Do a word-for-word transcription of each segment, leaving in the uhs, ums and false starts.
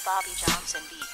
Bobby Johnson beat.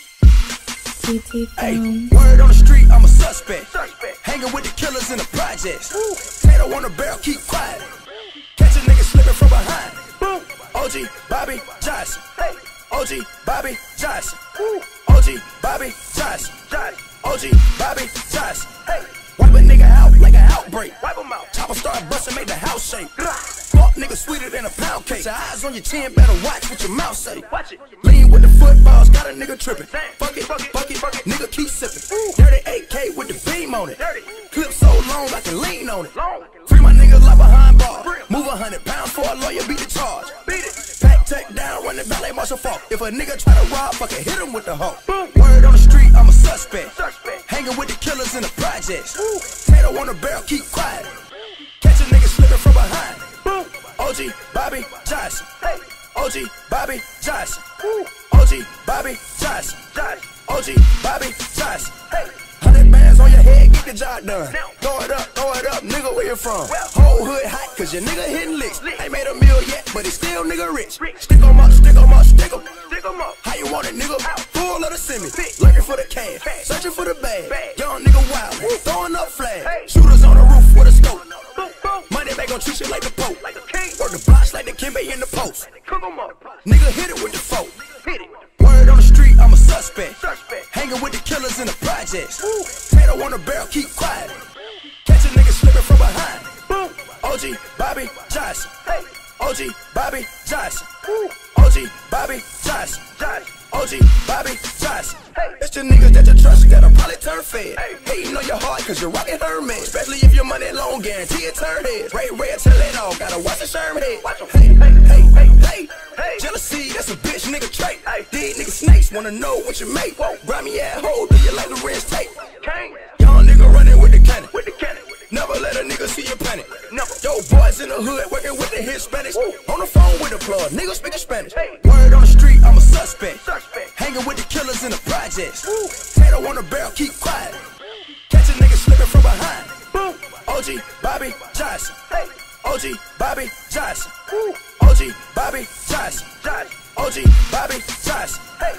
Hey, Films. word on the street, I'm a suspect. suspect. Hanging with the killers in the projects. Ooh. Tato on the barrel, keep quiet. Catch a nigga slipping from behind. Boom. O G Bobby Johnson. Hey. O G Bobby Johnson. Ooh. O G Bobby Johnson. Johnson. O G Bobby Johnson. Hey. Wipe a nigga out like an outbreak. Wipe him out. Chopper start busting, make the house shake. Fuck nigga sweeter than a pound cake. Put your eyes on your chin, better watch what your mouth say. Watch it. Lean with the footballs, got a nigga tripping. Fuck it, fuck it, fuck it, fuck it. Nigga keep sipping. Dirty eight K with the beam on it. Dirty. Clip so long I can lean on it. Long. Free my niggas like behind bar. Move a hundred pounds for a lawyer, beat the charge. Beat it. Pack tech down, run the ballet martial fault. If a nigga try to rob, fucking hit him with the hoe. Word on the street, I'm a suspect. suspect. Hanging with the killers in the projects. Ooh. Tato on the barrel, keep quiet. Catch a nigga slipping from behind. Boom. O G Bobby Johnson. Hey. O G Bobby Johnson. Ooh. O G Bobby Johnson. Johnson. O G Bobby Johnson. Hey. Hundred bands on your head, get the job done. Now. Throw it up, throw it up, nigga, where you from? Well. Whole hood hot, cause your nigga hitting licks. Lick. Ain't made a meal yet, but he still nigga rich. rich. Stick 'em up, stick 'em up, stick 'em. Stick 'em up. How you want it, nigga? Out. Full of the semi. Looking for the cash, bag. Searching for the bag. bag. Young nigga wild, throwing up flags. Hey. Shooters on the roof with a scope. Boom, boom. Money back gon' treat you like the Pope. Like a king. Work the blocks like the Kimbe in the post. Cook 'em up. Nigga hit it with the folk. Hit it. Word on the street, I'm a suspect. suspect. Hanging with the killers in the projects. Ooh. Tato on the barrel, keep quiet. Catch a nigga slipping from behind. Boom. O G Bobby Johnson. Hey. O G Bobby Johnson. Ooh. O G Bobby Johnson. Johnson. O G Bobby Johnson. Hey. It's the niggas that you trust, you gotta probably turn fed. Hey. Hating on your heart cause you're rocking Hermes. Especially if your money long, guarantee it turn heads. Ray red till it all, gotta watch the Sherm head. Watch em. Hey, hey, hey, hey, hey, hey. Jealousy, that's a bitch nigga trait. Hey. These niggas snakes, wanna know what you make. Whoa. Grimy ass hoe, do you like the rinse tape? King. Young nigga running with the cannon. With the cannon. Never let a nigga see you panic. Never. Yo, boys in the hood working with the Hispanics. Woo. On the phone with the plug, niggas speaking Spanish. Hey. Word on the street, I'm a suspect. suspect. Hanging with the killers in the projects. Ooh. Tato on the barrel, keep quiet. Catch a nigga slipping from behind. Boom. O G Bobby Johnson. Hey. O G Bobby Johnson. Ooh. O G Bobby Johnson. Johnson. O G Bobby Johnson. Hey.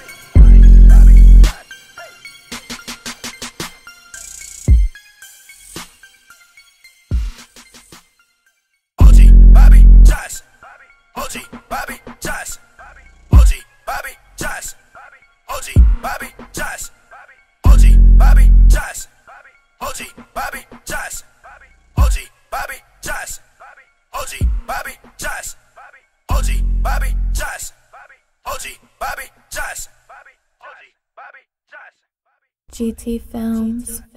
O G Bobby Johnson. O G Bobby Johnson. O G Bobby Johnson. O G Bobby Johnson. O G Bobby Johnson. O G Bobby Johnson. O G Bobby Johnson. O G Bobby Johnson. O G Bobby Johnson. O G Bobby Johnson. O G Bobby Johnson. G T Films.